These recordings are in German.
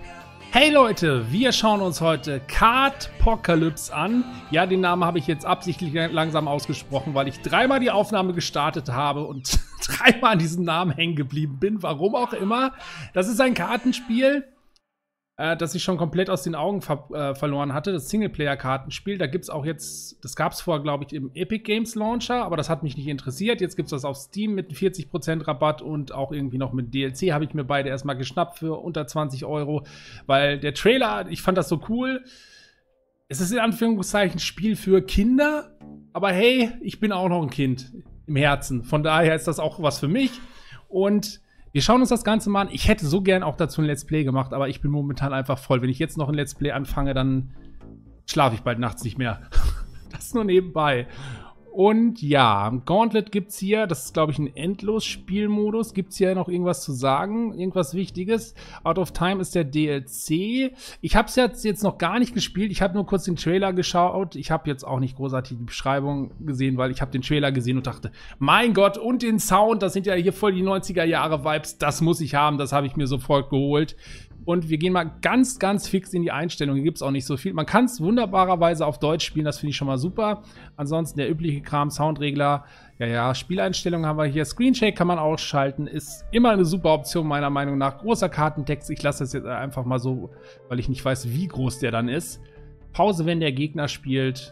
Hey Leute, wir schauen uns heute Cardpocalypse an. Ja, den Namen habe ich jetzt absichtlich langsam ausgesprochen, weil ich dreimal die Aufnahme gestartet habe und dreimal an diesem Namen hängen geblieben bin. Warum auch immer. Das ist ein Kartenspiel, das ich schon komplett aus den Augen verloren hatte. Das Singleplayer-Kartenspiel. Da gibt es auch jetzt, das gab es vorher, glaube ich, im Epic Games Launcher, aber das hat mich nicht interessiert. Jetzt gibt es das auf Steam mit 40% Rabatt und auch irgendwie noch mit DLC. Habe ich mir beide erstmal geschnappt für unter 20 €, weil der Trailer, ich fand das so cool. Es ist in Anführungszeichen Spiel für Kinder, aber hey, ich bin auch noch ein Kind im Herzen. Von daher ist das auch was für mich. Und wir schauen uns das Ganze mal an. Ich hätte so gern auch dazu ein Let's Play gemacht, aber ich bin momentan einfach voll. Wenn ich jetzt noch ein Let's Play anfange, dann schlafe ich bald nachts nicht mehr. Das nur nebenbei. Und ja, Gauntlet gibt's hier. Das ist, glaube ich, ein Endlos-Spielmodus. Gibt's hier noch irgendwas zu sagen? Irgendwas Wichtiges? Out of Time ist der DLC. Ich habe es jetzt noch gar nicht gespielt. Ich habe nur kurz den Trailer geschaut. Ich habe jetzt auch nicht großartig die Beschreibung gesehen, weil ich habe den Trailer gesehen und dachte, mein Gott, und den Sound, das sind ja hier voll die 90er-Jahre-Vibes. Das muss ich haben. Das habe ich mir sofort geholt. Und wir gehen mal ganz, ganz fix in die Einstellungen. Hier gibt es auch nicht so viel. Man kann es wunderbarerweise auf Deutsch spielen, das finde ich schon mal super. Ansonsten der übliche Kram, Soundregler, ja, Spieleinstellungen haben wir hier. Screenshake kann man ausschalten, ist immer eine super Option meiner Meinung nach. Großer Kartentext, ich lasse das jetzt einfach mal so, weil ich nicht weiß, wie groß der dann ist. Pause, wenn der Gegner spielt.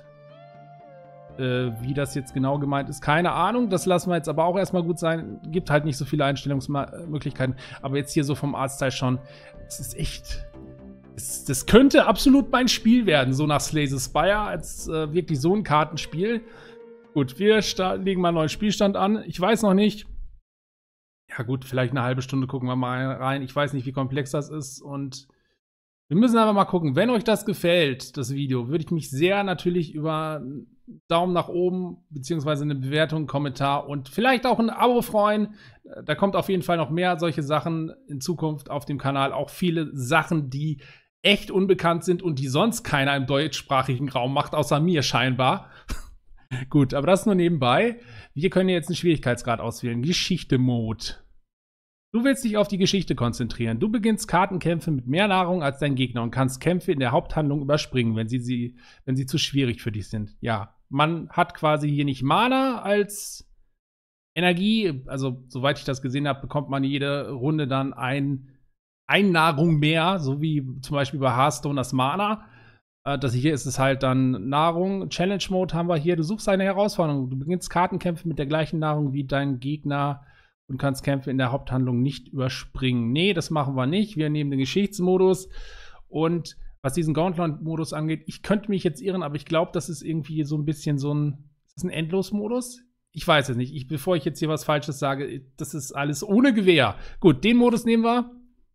Wie das jetzt genau gemeint ist, keine Ahnung. Das lassen wir jetzt aber auch erstmal gut sein. Gibt halt nicht so viele Einstellungsmöglichkeiten. Aber jetzt hier so vom Artstyle schon, es ist echt, das könnte absolut mein Spiel werden, so nach Slay the Spire, als wirklich so ein Kartenspiel. Gut, wir legen mal einen neuen Spielstand an. Ich weiß noch nicht. Ja gut, vielleicht eine halbe Stunde gucken wir mal rein. Ich weiß nicht, wie komplex das ist und wir müssen aber mal gucken. Wenn euch das gefällt, das Video, würde ich mich sehr natürlich über einen Daumen nach oben, beziehungsweise eine Bewertung, einen Kommentar und vielleicht auch ein Abo freuen. Da kommt auf jeden Fall noch mehr solche Sachen in Zukunft auf dem Kanal. Auch viele Sachen, die echt unbekannt sind und die sonst keiner im deutschsprachigen Raum macht, außer mir scheinbar. Gut, aber das nur nebenbei. Wir können jetzt einen Schwierigkeitsgrad auswählen. Geschichte-Mode. Du willst dich auf die Geschichte konzentrieren. Du beginnst Kartenkämpfe mit mehr Nahrung als dein Gegner und kannst Kämpfe in der Haupthandlung überspringen, wenn sie zu schwierig für dich sind. Ja, man hat quasi hier nicht Mana als Energie. Also, soweit ich das gesehen habe, bekommt man jede Runde dann ein Nahrung mehr, so wie zum Beispiel bei Hearthstone das Mana. Hier ist es halt dann Nahrung. Challenge Mode haben wir hier. Du suchst eine Herausforderung. Du beginnst Kartenkämpfe mit der gleichen Nahrung wie dein Gegner und kannst Kämpfe in der Haupthandlung nicht überspringen. Nee, das machen wir nicht. Wir nehmen den Geschichtsmodus. Und was diesen Gauntlet-Modus angeht, ich könnte mich jetzt irren, aber ich glaube, das ist irgendwie so ein bisschen so ein, ist das ein Endlos-Modus? Ich weiß es nicht. Bevor ich jetzt hier was Falsches sage, das ist alles ohne Gewehr. Gut, den Modus nehmen wir.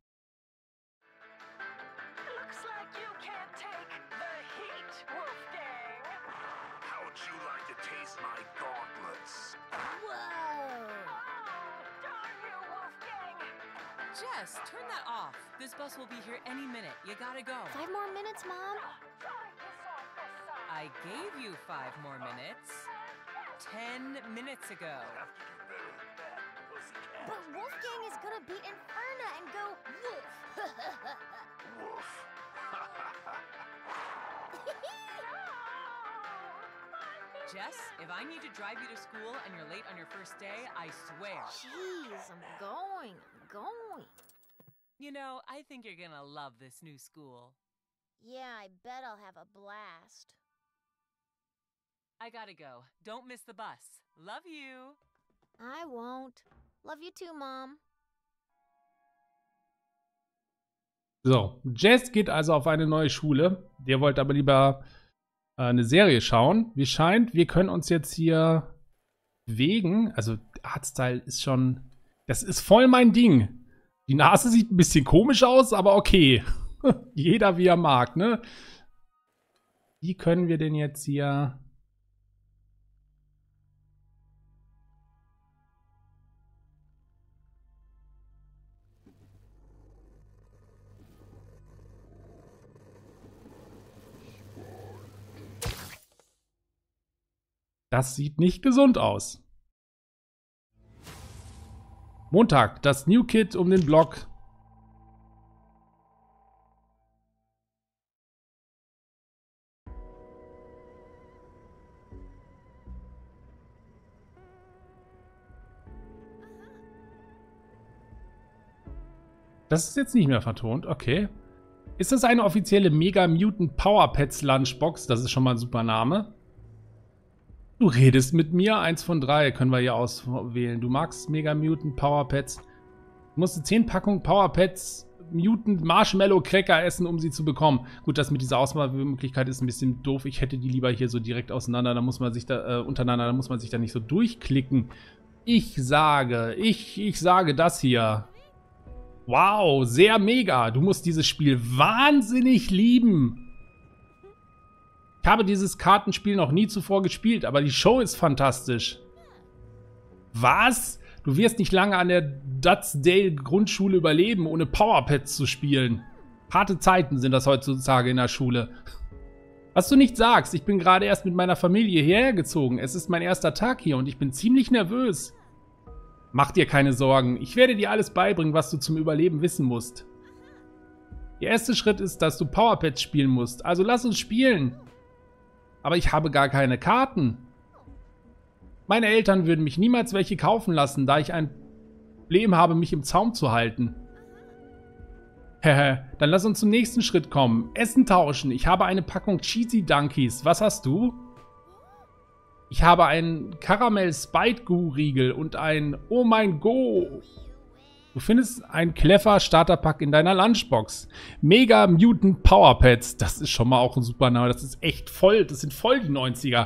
Jess, turn that off. This bus will be here any minute. You gotta go. 5 more minutes, Mom. I gave you 5 more minutes. 10 minutes ago. But Wolfgang is gonna beat Inferna and go woof. Woof. Jess, if I need to drive you to school and you're late on your first day, I swear. Jeez, I'm going. You know, I think you're gonna love this new school. Yeah, I bet I'll have a blast. I gotta go. Don't miss the bus. Love you. I won't. Love you too, Mom. So, Jess geht also auf eine neue Schule. Der wollte aber lieber eine Serie schauen. Wie scheint, wir können uns jetzt hier bewegen. Also, Artstyle ist schon, das ist voll mein Ding. Die Nase sieht ein bisschen komisch aus, aber okay. Jeder wie er mag, ne? Wie können wir denn jetzt hier... Das sieht nicht gesund aus. Montag, das New Kid um den Block. Das ist jetzt nicht mehr vertont, okay. Ist das eine offizielle Mega Mutant Power Pets Lunchbox? Das ist schon mal ein super Name. Du redest mit mir, 1 von 3 können wir hier auswählen. Du magst Mega Mutant Power Pets. Du musst 10 Packungen Power Pets Mutant Marshmallow Cracker essen, um sie zu bekommen. Gut, das mit dieser Auswahlmöglichkeit ist ein bisschen doof. Ich hätte die lieber hier so direkt auseinander. Da muss man sich da untereinander, da muss man sich da nicht so durchklicken. Ich sage das hier. Wow, sehr mega. Du musst dieses Spiel wahnsinnig lieben. Ich habe dieses Kartenspiel noch nie zuvor gespielt, aber die Show ist fantastisch. Was? Du wirst nicht lange an der Dudsdale Grundschule überleben, ohne Powerpads zu spielen. Harte Zeiten sind das heutzutage in der Schule. Was du nicht sagst, ich bin gerade erst mit meiner Familie hierher gezogen. Es ist mein erster Tag hier und ich bin ziemlich nervös. Mach dir keine Sorgen, ich werde dir alles beibringen, was du zum Überleben wissen musst. Der erste Schritt ist, dass du Powerpads spielen musst, also lass uns spielen. Aber ich habe gar keine Karten. Meine Eltern würden mich niemals welche kaufen lassen, da ich ein Problem habe, mich im Zaum zu halten. Hehe, dann lass uns zum nächsten Schritt kommen. Essen tauschen. Ich habe eine Packung Cheesy Dunkies. Was hast du? Ich habe einen Karamell Spite Goo Riegel und ein Oh mein Go. Du findest ein Clever Starterpack in deiner Lunchbox. Mega Mutant Power Pads. Das ist schon mal auch ein super Name. Das ist echt voll. Das sind voll die 90er.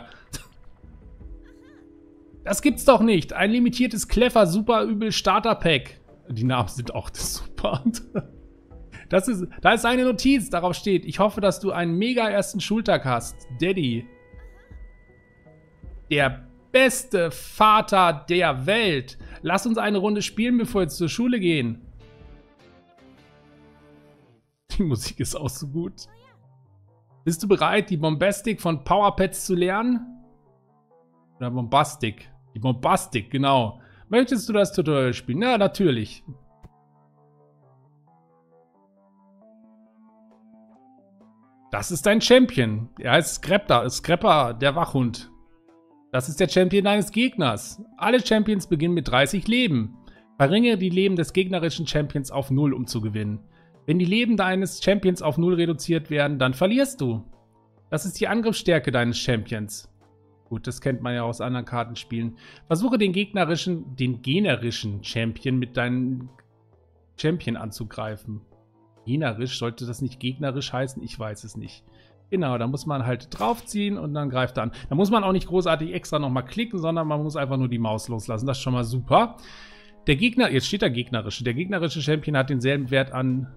Das gibt's doch nicht. Ein limitiertes Clever Super Übel Starter Pack. Die Namen sind auch super. Da ist eine Notiz, darauf steht: Ich hoffe, dass du einen mega ersten Schultag hast. Daddy. Der beste Vater der Welt. Lass uns eine Runde spielen, bevor wir zur Schule gehen. Die Musik ist auch so gut. Bist du bereit, die Bombastic von Powerpads zu lernen? Oder Bombastic. Die Bombastic, genau. Möchtest du das Tutorial spielen? Ja, natürlich. Das ist dein Champion. Er heißt Scrapper, der Wachhund. Das ist der Champion deines Gegners. Alle Champions beginnen mit 30 Leben. Verringere die Leben des gegnerischen Champions auf 0, um zu gewinnen. Wenn die Leben deines Champions auf 0 reduziert werden, dann verlierst du. Das ist die Angriffsstärke deines Champions. Gut, das kennt man ja aus anderen Kartenspielen. Versuche den generischen Champion mit deinem Champion anzugreifen. Generisch, sollte das nicht gegnerisch heißen? Ich weiß es nicht. Genau, da muss man halt draufziehen und dann greift er an. Da muss man auch nicht großartig extra nochmal klicken, sondern man muss einfach nur die Maus loslassen. Das ist schon mal super. Der Gegner, jetzt steht der gegnerische. Der gegnerische Champion hat denselben Wert an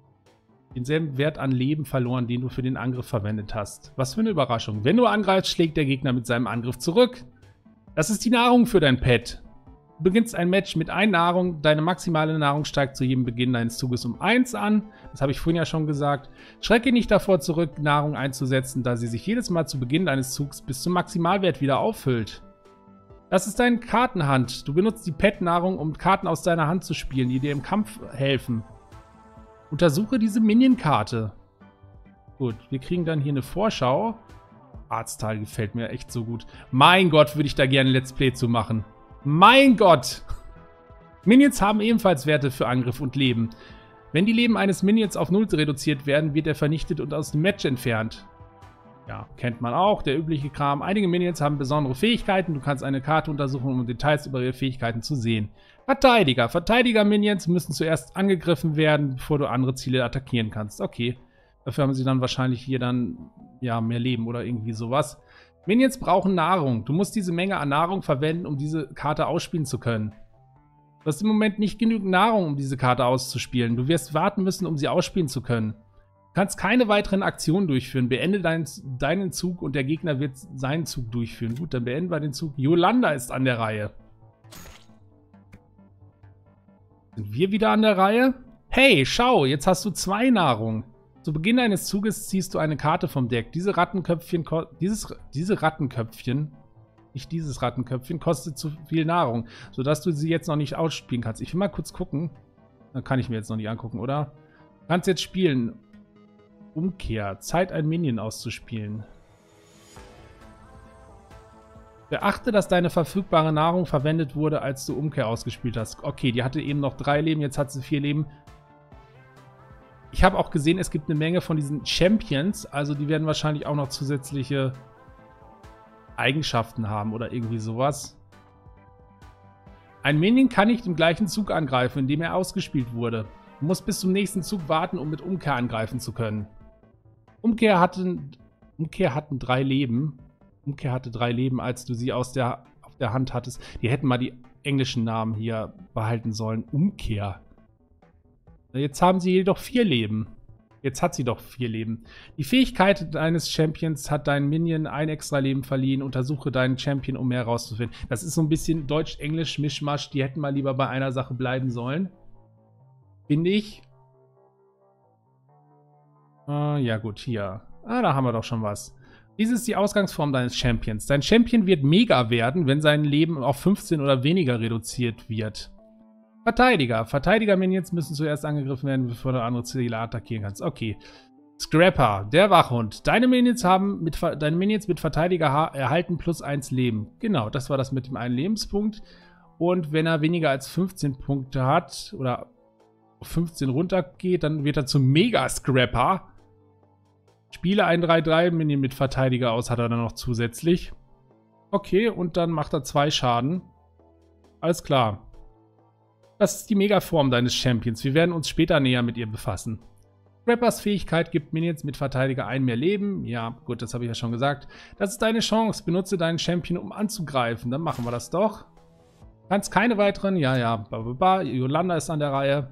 Leben verloren, den du für den Angriff verwendet hast. Was für eine Überraschung. Wenn du angreifst, schlägt der Gegner mit seinem Angriff zurück. Das ist die Nahrung für dein Pet. Du beginnst ein Match mit 1 Nahrung. Deine maximale Nahrung steigt zu jedem Beginn deines Zuges um 1 an. Das habe ich vorhin ja schon gesagt. Schrecke nicht davor zurück, Nahrung einzusetzen, da sie sich jedes Mal zu Beginn deines Zugs bis zum Maximalwert wieder auffüllt. Das ist deine Kartenhand. Du benutzt die Pet-Nahrung, um Karten aus deiner Hand zu spielen, die dir im Kampf helfen. Untersuche diese Minion-Karte. Gut, wir kriegen dann hier eine Vorschau. Arztteil gefällt mir echt so gut. Mein Gott, würde ich da gerne ein Let's Play zu machen. Mein Gott! Minions haben ebenfalls Werte für Angriff und Leben. Wenn die Leben eines Minions auf 0 reduziert werden, wird er vernichtet und aus dem Match entfernt. Ja, kennt man auch, der übliche Kram. Einige Minions haben besondere Fähigkeiten. Du kannst eine Karte untersuchen, um Details über ihre Fähigkeiten zu sehen. Verteidiger. Verteidiger-Minions müssen zuerst angegriffen werden, bevor du andere Ziele attackieren kannst. Okay. Dafür haben sie dann wahrscheinlich hier dann, ja, mehr Leben oder irgendwie sowas. Minions brauchen Nahrung. Du musst diese Menge an Nahrung verwenden, um diese Karte ausspielen zu können. Du hast im Moment nicht genügend Nahrung, um diese Karte auszuspielen. Du wirst warten müssen, um sie ausspielen zu können. Du kannst keine weiteren Aktionen durchführen. Beende deinen Zug und der Gegner wird seinen Zug durchführen. Gut, dann beenden wir den Zug. Yolanda ist an der Reihe. Sind wir wieder an der Reihe? Hey, schau, jetzt hast du 2 Nahrung. Zu Beginn deines Zuges ziehst du eine Karte vom Deck. Dieses Rattenköpfchen kostet zu viel Nahrung, sodass du sie jetzt noch nicht ausspielen kannst. Ich will mal kurz gucken. Dann kann ich mir jetzt noch nicht angucken, oder? Du kannst jetzt spielen. Umkehr. Zeit, ein Minion auszuspielen. Beachte, dass deine verfügbare Nahrung verwendet wurde, als du Umkehr ausgespielt hast. Okay, die hatte eben noch 3 Leben, jetzt hat sie 4 Leben. ich habe auch gesehen, es gibt eine Menge von diesen Champions. Also die werden wahrscheinlich auch noch zusätzliche Eigenschaften haben oder irgendwie sowas. Ein Minion kann nicht im gleichen Zug angreifen, in dem er ausgespielt wurde. Du musst bis zum nächsten Zug warten, um mit Umkehr angreifen zu können. Umkehr hatten 3 Leben. Umkehr hatte 3 Leben, als du sie auf der Hand hattest. Die hätten mal die englischen Namen hier behalten sollen. Umkehr. Jetzt haben sie jedoch 4 Leben. Jetzt hat sie doch 4 Leben. Die Fähigkeit deines Champions hat deinen Minion ein extra Leben verliehen. Untersuche deinen Champion, um mehr herauszufinden. Das ist so ein bisschen Deutsch-Englisch-Mischmasch. Die hätten mal lieber bei einer Sache bleiben sollen. Finde ich. Ja gut, hier. Da haben wir doch schon was. Dies ist die Ausgangsform deines Champions. Dein Champion wird mega werden, wenn sein Leben auf 15 oder weniger reduziert wird. Verteidiger. Verteidiger-Minions müssen zuerst angegriffen werden, bevor du andere Ziele attackieren kannst. Okay. Scrapper. Der Wachhund. Deine Minions mit Verteidiger erhalten +1 Leben. Genau, das war das mit dem einen Lebenspunkt. Und wenn er weniger als 15 Punkte hat oder auf 15 runtergeht, dann wird er zum Mega-Scrapper. Spiele ein 3-3-Minion mit Verteidiger aus, hat er dann noch zusätzlich. Okay, und dann macht er 2 Schaden. Alles klar. Das ist die Megaform deines Champions. Wir werden uns später näher mit ihr befassen. Scrappers Fähigkeit gibt Minions mit Verteidiger 1 mehr Leben. Ja, gut, das habe ich ja schon gesagt. Das ist deine Chance. Benutze deinen Champion, um anzugreifen. Dann machen wir das doch. Kannst keine weiteren. Ja. Yolanda ist an der Reihe.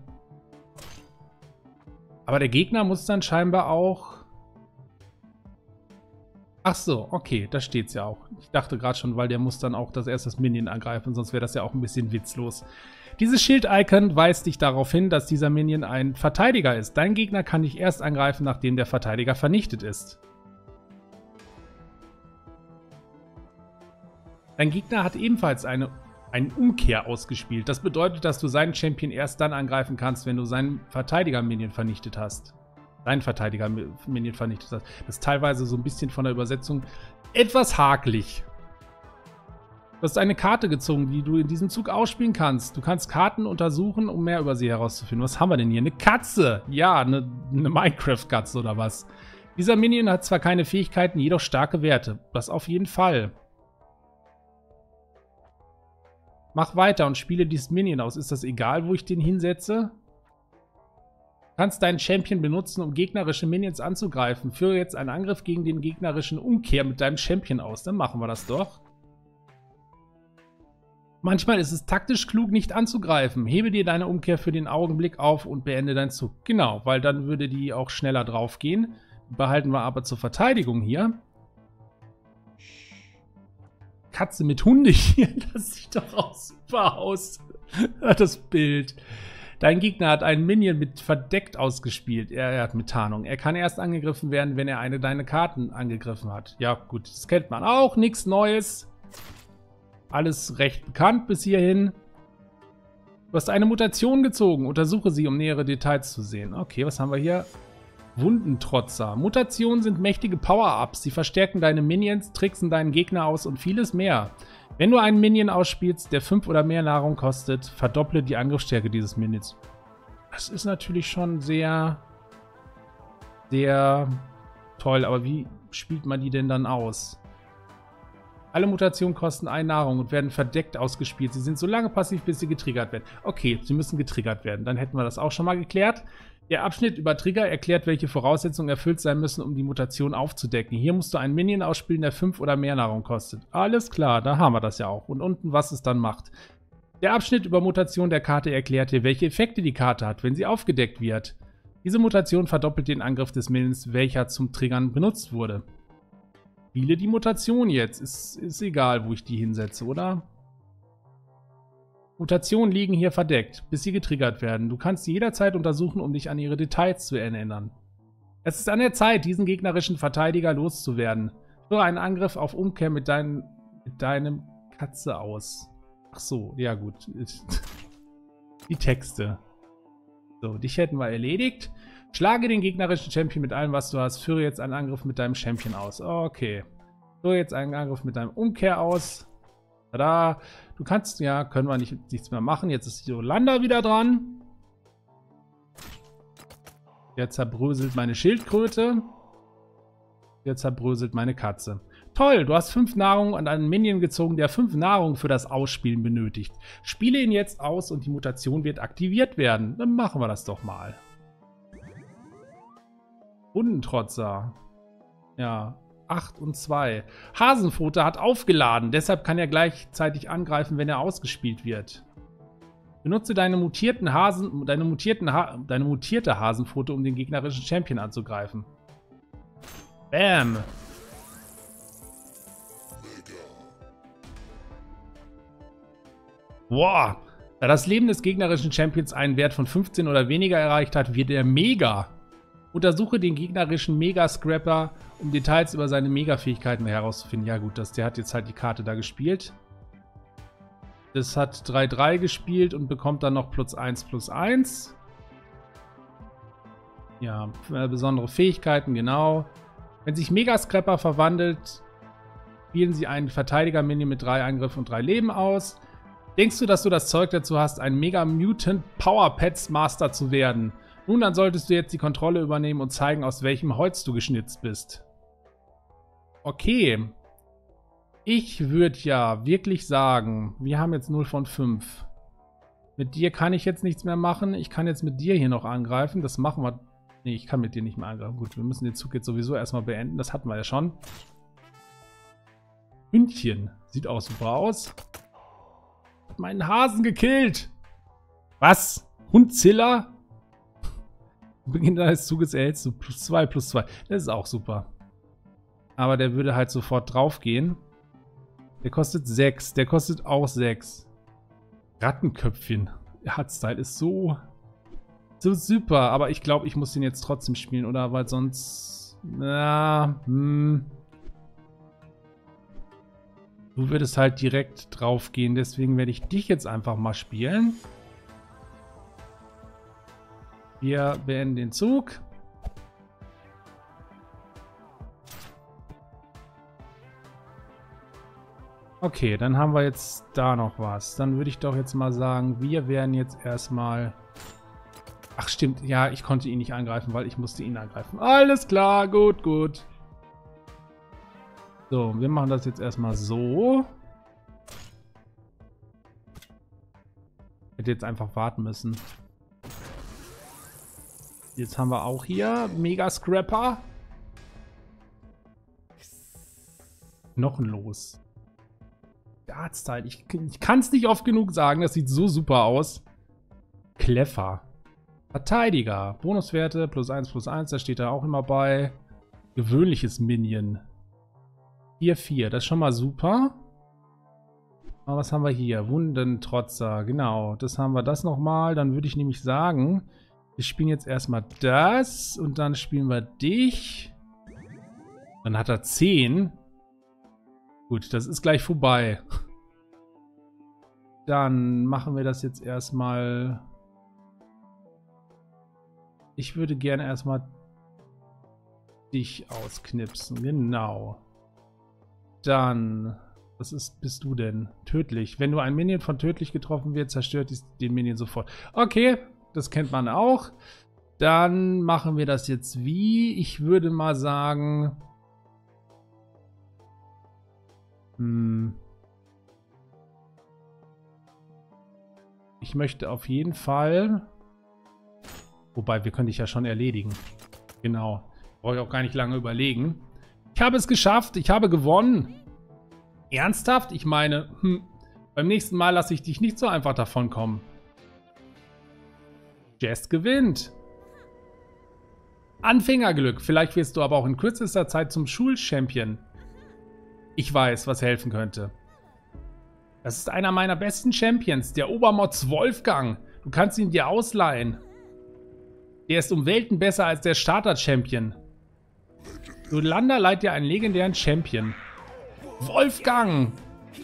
Aber der Gegner muss dann scheinbar auch... Ach so, okay, da steht's ja auch. Ich dachte gerade schon, weil der muss dann auch das Minion angreifen, sonst wäre das ja auch ein bisschen witzlos. Dieses Schild-Icon weist dich darauf hin, dass dieser Minion ein Verteidiger ist. Dein Gegner kann dich erst angreifen, nachdem der Verteidiger vernichtet ist. Dein Gegner hat ebenfalls einen Umkehr ausgespielt. Das bedeutet, dass du seinen Champion erst dann angreifen kannst, wenn du seinen Verteidiger-Minion vernichtet hast. Dein Verteidiger-Minion vernichtet hast. Das ist teilweise so ein bisschen von der Übersetzung etwas hakelig. Du hast eine Karte gezogen, die du in diesem Zug ausspielen kannst. Du kannst Karten untersuchen, um mehr über sie herauszufinden. Was haben wir denn hier? Eine Katze! Ja, eine Minecraft-Katze oder was? Dieser Minion hat zwar keine Fähigkeiten, jedoch starke Werte. Das auf jeden Fall. Mach weiter und spiele dieses Minion aus. Ist das egal, wo ich den hinsetze? Du kannst deinen Champion benutzen, um gegnerische Minions anzugreifen. Führe jetzt einen Angriff gegen den gegnerischen Umkehr mit deinem Champion aus. Dann machen wir das doch. Manchmal ist es taktisch klug, nicht anzugreifen. Hebe dir deine Umkehr für den Augenblick auf und beende deinen Zug. Genau, weil dann würde die auch schneller drauf gehen. Behalten wir aber zur Verteidigung hier. Katze mit Hunde hier, das sieht doch auch super aus. Das Bild. Dein Gegner hat einen Minion mit verdeckt ausgespielt. Er hat mit Tarnung. Er kann erst angegriffen werden, wenn er eine deiner Karten angegriffen hat. Ja, gut, das kennt man auch. Nichts Neues. Alles recht bekannt bis hierhin. Du hast eine Mutation gezogen. Untersuche sie, um nähere Details zu sehen. Okay, was haben wir hier? Wundentrotzer. Mutationen sind mächtige Power-Ups. Sie verstärken deine Minions, tricksen deinen Gegner aus und vieles mehr. Wenn du einen Minion ausspielst, der 5 oder mehr Nahrung kostet, verdopple die Angriffsstärke dieses Minions. Das ist natürlich schon sehr, sehr toll. Aber wie spielt man die denn dann aus? Alle Mutationen kosten 1 Nahrung und werden verdeckt ausgespielt. Sie sind so lange passiv, bis sie getriggert werden. Okay, sie müssen getriggert werden. Dann hätten wir das auch schon mal geklärt. Der Abschnitt über Trigger erklärt, welche Voraussetzungen erfüllt sein müssen, um die Mutation aufzudecken. Hier musst du einen Minion ausspielen, der 5 oder mehr Nahrung kostet. Alles klar, da haben wir das ja auch. Und unten, was es dann macht. Der Abschnitt über Mutation der Karte erklärt dir, welche Effekte die Karte hat, wenn sie aufgedeckt wird. Diese Mutation verdoppelt den Angriff des Minions, welcher zum Triggern benutzt wurde. Spiele die Mutation jetzt. Ist egal, wo ich die hinsetze, oder? Mutationen liegen hier verdeckt, bis sie getriggert werden. Du kannst sie jederzeit untersuchen, um dich an ihre Details zu erinnern. Es ist an der Zeit, diesen gegnerischen Verteidiger loszuwerden. Führe einen Angriff auf Umkehr mit deinem Katze aus. Ach so, ja gut. Die Texte. So, dich hätten wir erledigt. Schlage den gegnerischen Champion mit allem, was du hast. Führe jetzt einen Angriff mit deinem Champion aus. Okay. Führe jetzt einen Angriff mit deinem Umkehr aus. Tada. Du kannst, ja, können wir nichts mehr machen. Jetzt ist Yolanda wieder dran. Der zerbröselt meine Schildkröte. Der zerbröselt meine Katze. Toll, du hast 5 Nahrung und einen Minion gezogen, der 5 Nahrung für das Ausspielen benötigt. Spiele ihn jetzt aus und die Mutation wird aktiviert werden. Dann machen wir das doch mal. Hundentrotzer. Ja, 8 und 2. Hasenpfote hat aufgeladen, deshalb kann er gleichzeitig angreifen, wenn er ausgespielt wird. Benutze deine mutierte Hasenpfote, um den gegnerischen Champion anzugreifen. Bam! Wow! Da das Leben des gegnerischen Champions einen Wert von 15 oder weniger erreicht hat, wird er Mega. Untersuche den gegnerischen Mega-Scrapper, um Details über seine Mega-Fähigkeiten herauszufinden. Ja gut, der hat jetzt halt die Karte da gespielt. Das hat 3-3 gespielt und bekommt dann noch +1/+1. Ja, besondere Fähigkeiten, genau. Wenn sich Mega-Scrapper verwandelt, spielen sie einen Verteidiger-Minion mit 3 Angriff und 3 Leben aus. Denkst du, dass du das Zeug dazu hast, ein Mega-Mutant Power-Pets Master zu werden? Nun, dann solltest du jetzt die Kontrolle übernehmen und zeigen, aus welchem Holz du geschnitzt bist. Okay. Ich würde ja wirklich sagen, wir haben jetzt 0 von 5. Mit dir kann ich jetzt nichts mehr machen. Ich kann jetzt mit dir hier noch angreifen. Das machen wir. Nee, ich kann mit dir nicht mehr angreifen. Gut, wir müssen den Zug jetzt sowieso erstmal beenden. Das hatten wir ja schon. Hündchen. Sieht auch super aus. Hat meinen Hasen gekillt. Was? Hundzilla? Beginn deines Zuges erhältst du +2/+2. Das ist auch super. Aber der würde halt sofort drauf gehen. Der kostet 6. Der kostet auch 6. Rattenköpfchen. Der Hardstyle ist so super. Aber ich glaube, ich muss den jetzt trotzdem spielen, oder? Weil sonst... Du würdest halt direkt drauf gehen. Deswegen werde ich dich jetzt einfach mal spielen. Wir beenden den Zug. Okay, dann haben wir jetzt da noch was. Dann würde ich doch jetzt mal sagen, wir werden jetzt erstmal... Ach stimmt, ja, ich konnte ihn nicht angreifen, weil ich musste ihn angreifen. Alles klar, gut, gut. So, wir machen das jetzt erstmal so. Ich hätte jetzt einfach warten müssen. Jetzt haben wir auch hier Mega Scrapper. Knochenlos. Dartstyle. Ich kann es nicht oft genug sagen. Das sieht so super aus. Clever. Verteidiger. Bonuswerte +1/+1. Da steht da auch immer bei. Gewöhnliches Minion. 4/4. Das ist schon mal super. Aber was haben wir hier? Wundentrotzer. Genau. Das haben wir das nochmal. Dann würde ich nämlich sagen... Wir spielen jetzt erstmal das und dann spielen wir dich. Dann hat er 10. Gut, das ist gleich vorbei. Dann machen wir das jetzt erstmal. Ich würde gerne erstmal dich ausknipsen. Genau. Dann, bist du denn? Tödlich. Wenn du ein Minion von tödlich getroffen wird, zerstört den Minion sofort. Okay. Das kennt man auch. Dann machen wir das jetzt wie? Ich würde mal sagen... Ich möchte auf jeden Fall... Wobei, wir können dich ja schon erledigen. Genau. Brauche ich auch gar nicht lange überlegen. Ich habe es geschafft. Ich habe gewonnen. Ernsthaft? Ich meine, beim nächsten Mal lasse ich dich nicht so einfach davon kommen. Jess gewinnt. Anfängerglück. Vielleicht wirst du aber auch in kürzester Zeit zum Schulchampion. Ich weiß, was helfen könnte. Das ist einer meiner besten Champions, der Obermods Wolfgang. Du kannst ihn dir ausleihen. Der ist um Welten besser als der Starter-Champion. Yolanda leiht dir einen legendären Champion. Wolfgang!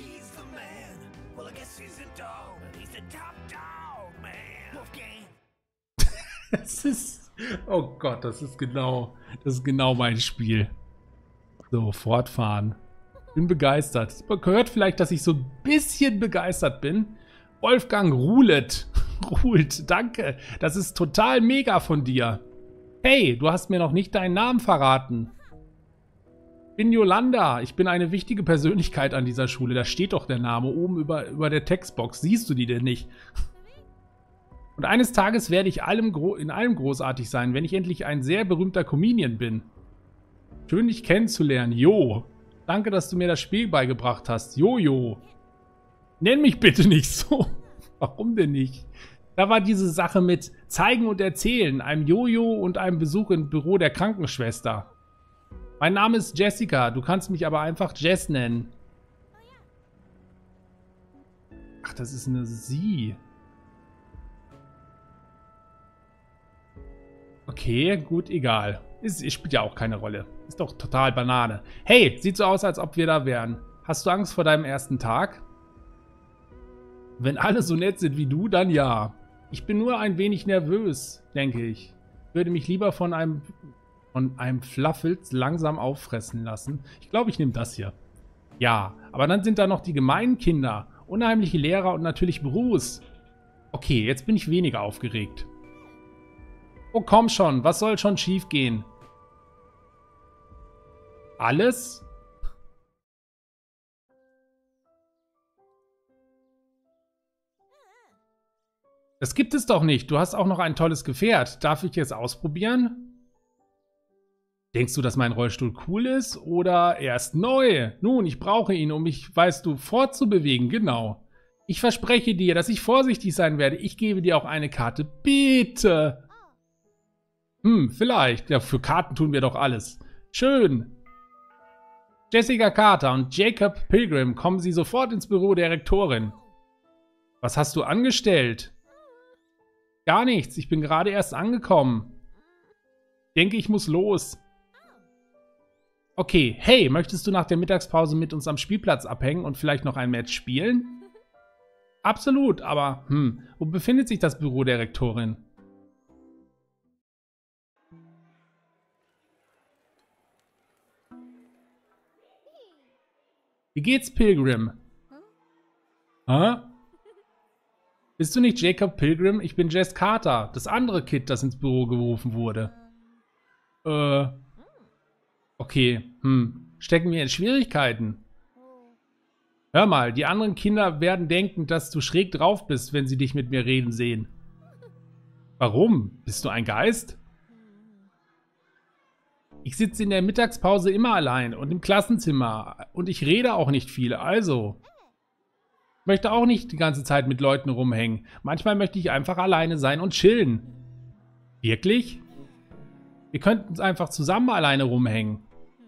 Das ist... Oh Gott, das ist genau mein Spiel. So, fortfahren. Bin begeistert. Man hört vielleicht, dass ich so ein bisschen begeistert bin. Wolfgang rulet. Ruht, danke. Das ist total mega von dir. Hey, du hast mir noch nicht deinen Namen verraten. Ich bin Yolanda. Ich bin eine wichtige Persönlichkeit an dieser Schule. Da steht doch der Name oben über der Textbox. Siehst du die denn nicht? Und eines Tages werde ich in allem großartig sein, wenn ich endlich ein sehr berühmter Comedian bin. Schön, dich kennenzulernen. Jo. Danke, dass du mir das Spiel beigebracht hast. Jojo. Nenn mich bitte nicht so. Warum denn nicht? Da war diese Sache mit Zeigen und Erzählen, einem Jojo und einem Besuch im Büro der Krankenschwester. Mein Name ist Jessica. Du kannst mich aber einfach Jess nennen. Ach, das ist eine Sie. Okay, gut, egal. Spielt ja auch keine Rolle. Ist doch total Banane. Hey, sieht so aus, als ob wir da wären. Hast du Angst vor deinem ersten Tag? Wenn alle so nett sind wie du, dann ja. Ich bin nur ein wenig nervös, denke ich. Ich würde mich lieber von einem Fluffels langsam auffressen lassen. Ich glaube, ich nehme das hier. Ja, aber dann sind da noch die gemeinen Kinder, unheimliche Lehrer und natürlich Bruce. Okay, jetzt bin ich weniger aufgeregt. Oh, komm schon, was soll schon schief gehen? Alles? Das gibt es doch nicht. Du hast auch noch ein tolles Gefährt. Darf ich es ausprobieren? Denkst du, dass mein Rollstuhl cool ist? Oder er ist neu? Nun, ich brauche ihn, um mich, weißt du, fortzubewegen. Genau. Ich verspreche dir, dass ich vorsichtig sein werde. Ich gebe dir auch eine Karte. Bitte. Vielleicht. Ja, für Karten tun wir doch alles. Schön. Jessica Carter und Jacob Pilgrim, kommen Sie sofort ins Büro der Rektorin. Was hast du angestellt? Gar nichts. Ich bin gerade erst angekommen. Denke, ich muss los. Okay, hey, möchtest du nach der Mittagspause mit uns am Spielplatz abhängen und vielleicht noch ein Match spielen? Absolut, aber, wo befindet sich das Büro der Rektorin? Wie geht's, Pilgrim? Hä? Bist du nicht Jacob Pilgrim? Ich bin Jess Carter, das andere Kind, das ins Büro gerufen wurde. Okay, stecken wir in Schwierigkeiten? Hör mal, die anderen Kinder werden denken, dass du schräg drauf bist, wenn sie dich mit mir reden sehen. Warum? Bist du ein Geist? Ich sitze in der Mittagspause immer allein und im Klassenzimmer und ich rede auch nicht viel, also. Ich möchte auch nicht die ganze Zeit mit Leuten rumhängen. Manchmal möchte ich einfach alleine sein und chillen. Wirklich? Wir könnten uns einfach zusammen alleine rumhängen.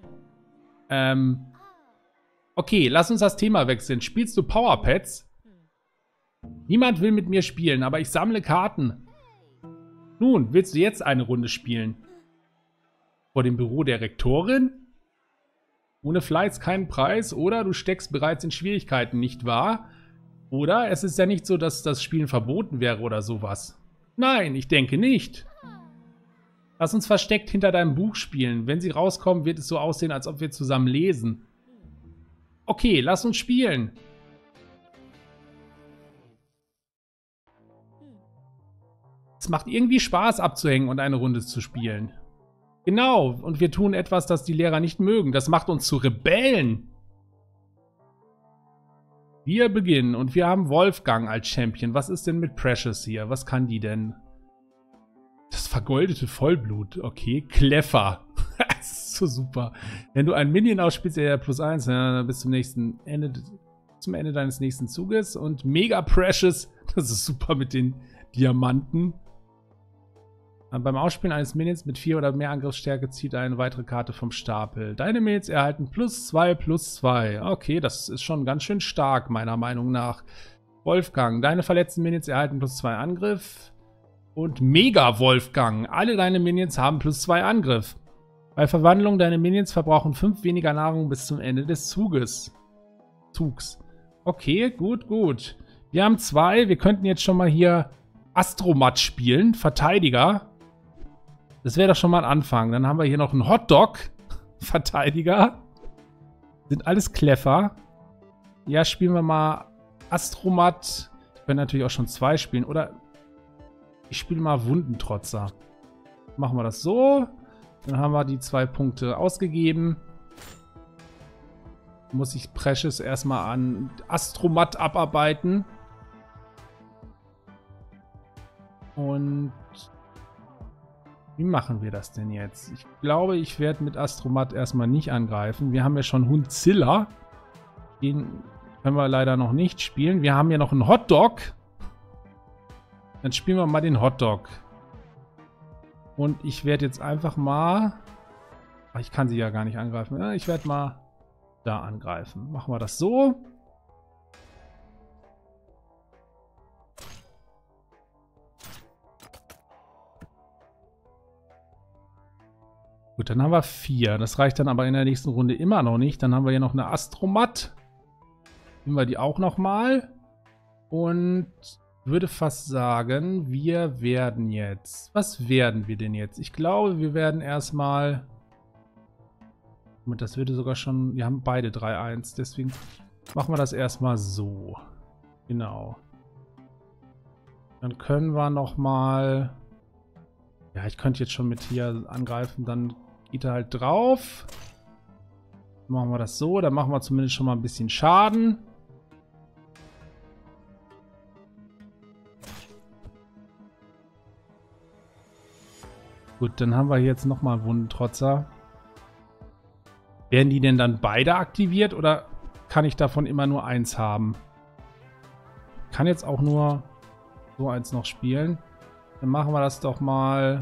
Okay, lass uns das Thema wechseln. Spielst du Powerpads? Niemand will mit mir spielen, aber ich sammle Karten. Nun, willst du jetzt eine Runde spielen? Vor dem Büro der Rektorin? Ohne Fleiß keinen Preis, oder du steckst bereits in Schwierigkeiten, nicht wahr? Oder es ist ja nicht so, dass das Spielen verboten wäre oder sowas. Nein, ich denke nicht. Lass uns versteckt hinter deinem Buch spielen. Wenn sie rauskommen, wird es so aussehen, als ob wir zusammen lesen. Okay, lass uns spielen. Es macht irgendwie Spaß abzuhängen und eine Runde zu spielen. Genau, und wir tun etwas, das die Lehrer nicht mögen. Das macht uns zu Rebellen. Wir beginnen und wir haben Wolfgang als Champion. Was ist denn mit Precious hier? Was kann die denn? Das vergoldete Vollblut. Okay, clever. Das ist so super. Wenn du einen Minion ausspielst, der +1, ja, bis zum Ende deines nächsten Zuges. Und Mega Precious. Das ist super mit den Diamanten. Beim Ausspielen eines Minions mit 4 oder mehr Angriffsstärke zieht eine weitere Karte vom Stapel. Deine Minions erhalten +2/+2. Okay, das ist schon ganz schön stark, meiner Meinung nach. Wolfgang, deine verletzten Minions erhalten +2 Angriff. Und Mega Wolfgang, alle deine Minions haben +2 Angriff. Bei Verwandlung, deine Minions verbrauchen 5 weniger Nahrung bis zum Ende des Zugs. Okay, gut, gut. Wir haben 2, wir könnten jetzt schon mal hier Astromat spielen, Verteidiger. Das wäre doch schon mal ein Anfang. Dann haben wir hier noch einen Hotdog. Verteidiger. Sind alles clever. Ja, spielen wir mal Astromat. Ich kann natürlich auch schon 2 spielen. Oder ich spiele mal Wundentrotzer. Machen wir das so. Dann haben wir die 2 Punkte ausgegeben. Muss ich Precious erstmal an Astromat abarbeiten. Und wie machen wir das denn jetzt? Ich glaube, ich werde mit Astromat erstmal nicht angreifen. Wir haben ja schon Hundzilla. Den können wir leider noch nicht spielen. Wir haben ja noch einen Hotdog. Dann spielen wir mal den Hotdog. Und ich werde jetzt einfach mal... Ach, ich kann sie ja gar nicht angreifen. Ja, ich werde mal da angreifen. Machen wir das so. Gut, dann haben wir 4. Das reicht dann aber in der nächsten Runde immer noch nicht. Dann haben wir hier noch eine Astromat. Nehmen wir die auch nochmal. Und würde fast sagen, wir werden jetzt... Was werden wir denn jetzt? Ich glaube, wir werden erstmal... Das würde sogar schon... Wir haben beide 3-1. Deswegen machen wir das erstmal so. Genau. Dann können wir nochmal... Ja, ich könnte jetzt schon mit hier angreifen. Dann geht er halt drauf. Machen wir das so. Dann machen wir zumindest schon mal ein bisschen Schaden. Gut, dann haben wir jetzt nochmal einen Wundentrotzer. Werden die denn dann beide aktiviert oder kann ich davon immer nur 1 haben? Ich kann jetzt auch nur so eins noch spielen. Dann machen wir das doch mal.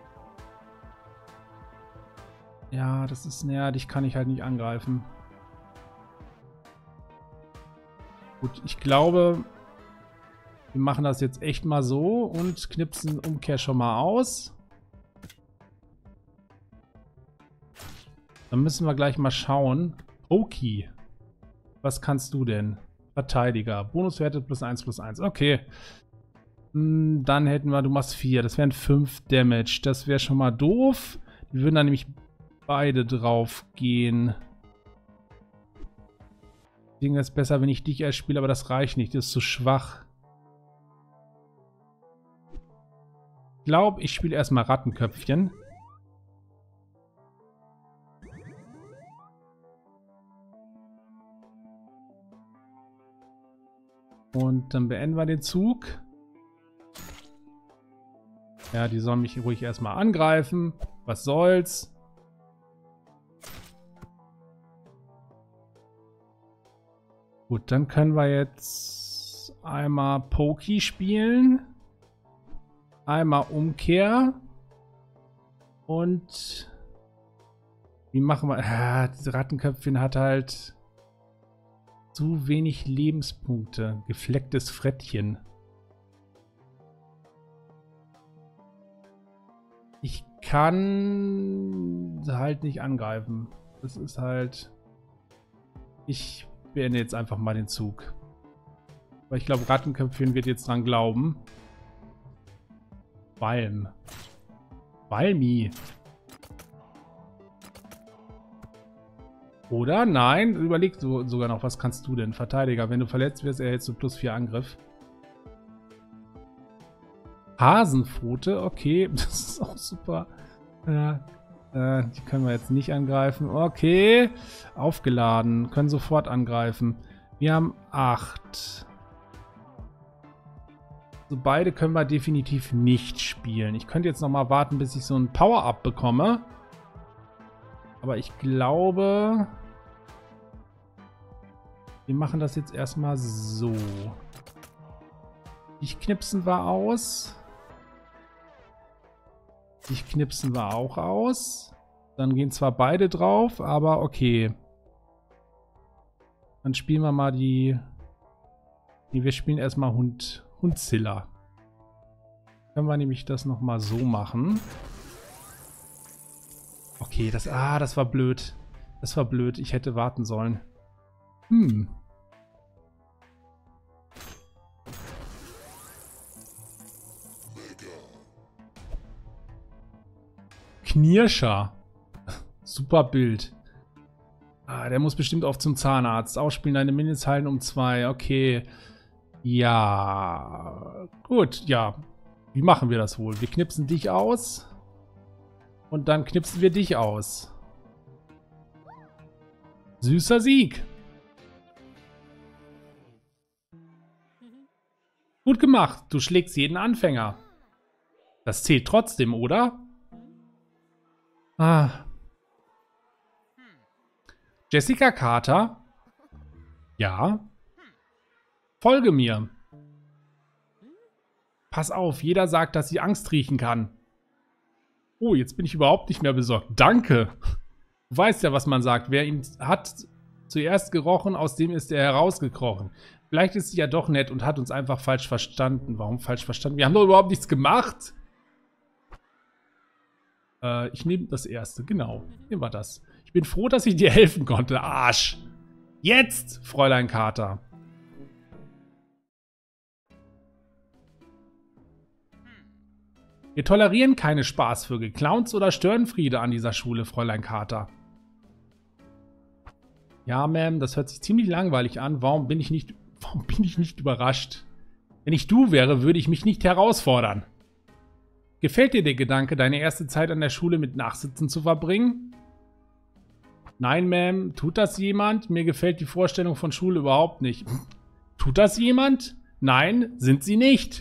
Ja, das ist näher, dich kann ich halt nicht angreifen. Gut, ich glaube, wir machen das jetzt echt mal so und knipsen Umkehr schon mal aus. Dann müssen wir gleich mal schauen. Oki, was kannst du denn? Verteidiger. Bonuswerte +1/+1. Okay. Dann hätten wir, du machst 4. Das wären 5 Damage. Das wäre schon mal doof. Die würden dann nämlich beide drauf gehen. Deswegen ist es besser, wenn ich dich erst spiele, aber das reicht nicht. Das ist zu schwach. Ich glaube, ich spiele erstmal Rattenköpfchen. Und dann beenden wir den Zug. Ja, die sollen mich ruhig erstmal angreifen. Was soll's? Gut, dann können wir jetzt einmal Poki spielen. Einmal Umkehr. Und wie machen wir... diese Rattenköpfchen hat halt zu wenig Lebenspunkte. Geflecktes Frettchen. Ich kann halt nicht angreifen. Das ist halt... Ich beende jetzt einfach mal den Zug. Weil ich glaube, Rattenköpfchen wird jetzt dran glauben. Balm. Balmi. Oder? Nein, überleg sogar noch, was kannst du denn? Verteidiger, wenn du verletzt wirst, erhältst du +4 Angriff. Hasenpfote, okay, das ist auch super. Ja, die können wir jetzt nicht angreifen. Okay, aufgeladen, können sofort angreifen. Wir haben 8. So, beide können wir definitiv nicht spielen. Ich könnte jetzt noch mal warten, bis ich so ein Power-Up bekomme. Aber ich glaube, wir machen das jetzt erstmal so. Ich knipsen wir aus. Ich knipsen wir auch aus. Dann gehen zwar beide drauf, aber okay. Dann spielen wir mal die... Nee, wir spielen erstmal Hundzilla. Können wir nämlich das nochmal so machen. Okay, das war blöd. Das war blöd. Ich hätte warten sollen. Knirscher. Super Bild. Der muss bestimmt oft zum Zahnarzt. Ausspielen deine Minutes heilen um 2. Okay. Ja. Gut, ja. Wie machen wir das wohl? Wir knipsen dich aus. Und dann knipsen wir dich aus. Süßer Sieg. Gut gemacht. Du schlägst jeden Anfänger. Das zählt trotzdem, oder? Ah. Jessica Carter? Ja. Folge mir. Pass auf, jeder sagt, dass sie Angst riechen kann. Oh, jetzt bin ich überhaupt nicht mehr besorgt. Danke. Du weißt ja, was man sagt. Wer ihn hat zuerst gerochen, aus dem ist er herausgekrochen. Vielleicht ist sie ja doch nett und hat uns einfach falsch verstanden. Warum falsch verstanden? Wir haben doch überhaupt nichts gemacht. Ich nehme das erste. Genau. Nehmen wir das. Ich bin froh, dass ich dir helfen konnte. Arsch. Jetzt, Fräulein Carter. Wir tolerieren keine Spaßvögel, Clowns oder Störenfriede an dieser Schule, Fräulein Carter. Ja, Ma'am, das hört sich ziemlich langweilig an. Warum bin ich nicht überrascht? Wenn ich du wäre, würde ich mich nicht herausfordern. Gefällt dir der Gedanke, deine erste Zeit an der Schule mit Nachsitzen zu verbringen? Nein, Ma'am. Tut das jemand? Mir gefällt die Vorstellung von Schule überhaupt nicht. Tut das jemand? Nein, sind sie nicht.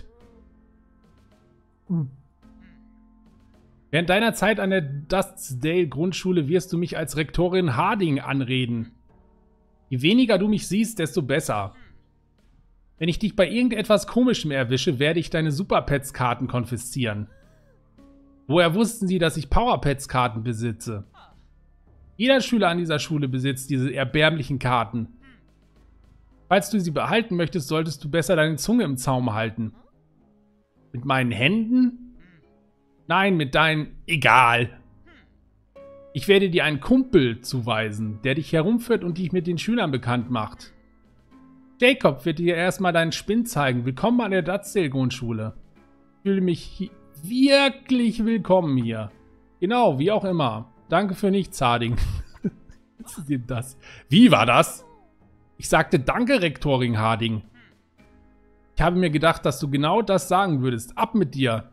Während deiner Zeit an der Dustdale Grundschule wirst du mich als Rektorin Harding anreden. Je weniger du mich siehst, desto besser. Wenn ich dich bei irgendetwas Komischem erwische, werde ich deine Super-Pets-Karten konfiszieren. Woher wussten sie, dass ich Power-Pets-Karten besitze? Jeder Schüler an dieser Schule besitzt diese erbärmlichen Karten. Falls du sie behalten möchtest, solltest du besser deine Zunge im Zaum halten. Mit meinen Händen? Nein, mit deinen... Egal. Ich werde dir einen Kumpel zuweisen, der dich herumführt und dich mit den Schülern bekannt macht. Jacob wird dir erstmal deinen Spinn zeigen. Willkommen an der Dustdale Grundschule. Ich fühle mich wirklich willkommen hier. Genau, wie auch immer. Danke für nichts, Harding. Was ist denn das? Wie war das? Ich sagte danke, Rektorin Harding. Ich habe mir gedacht, dass du genau das sagen würdest. Ab mit dir.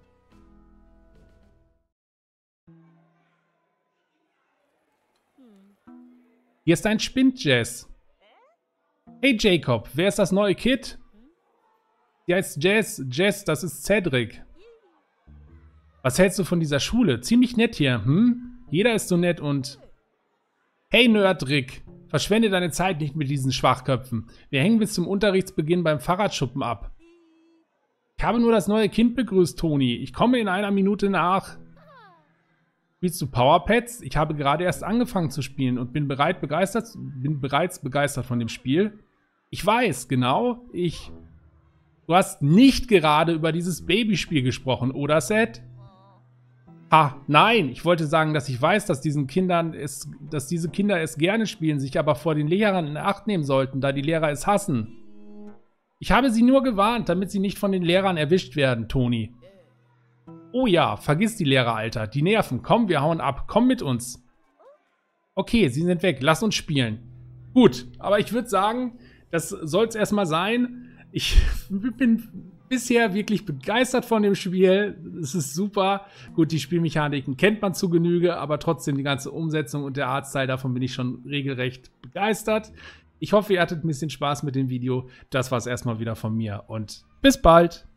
Hier ist ein Spind, Jess. Hey Jacob, wer ist das neue Kid? Die heißt Jess. Jess, das ist Cedric. Was hältst du von dieser Schule? Ziemlich nett hier, hm? Jeder ist so nett und... Hey Nerdrick, verschwende deine Zeit nicht mit diesen Schwachköpfen. Wir hängen bis zum Unterrichtsbeginn beim Fahrradschuppen ab. Ich habe nur das neue Kind begrüßt, Toni. Ich komme in einer Minute nach. Spielst du Power Pets? Ich habe gerade erst angefangen zu spielen und bin bereits begeistert von dem Spiel. Ich weiß, genau. Du hast nicht gerade über dieses Babyspiel gesprochen, oder Seth? Ha, nein. Ich wollte sagen, dass ich weiß, dass diese Kinder es gerne spielen, sich aber vor den Lehrern in Acht nehmen sollten, da die Lehrer es hassen. Ich habe sie nur gewarnt, damit sie nicht von den Lehrern erwischt werden, Toni. Oh ja, vergiss die Lehrer, Alter. Die nerven. Komm, wir hauen ab. Komm mit uns. Okay, sie sind weg. Lass uns spielen. Gut, aber ich würde sagen, das soll es erstmal sein. Ich bin bisher wirklich begeistert von dem Spiel. Es ist super. Gut, die Spielmechaniken kennt man zu Genüge, aber trotzdem die ganze Umsetzung und der Artstyle, davon bin ich schon regelrecht begeistert. Ich hoffe, ihr hattet ein bisschen Spaß mit dem Video. Das war es erstmal wieder von mir und bis bald.